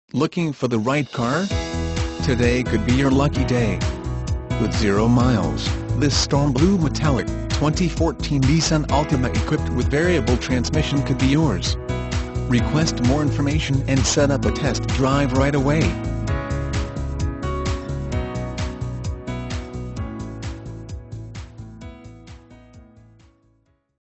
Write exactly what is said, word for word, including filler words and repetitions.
Looking for the right car? Today could be your lucky day. With zero miles, this storm blue metallic, twenty fourteen Nissan Altima equipped with variable transmission could be yours. Request more information and set up a test drive right away.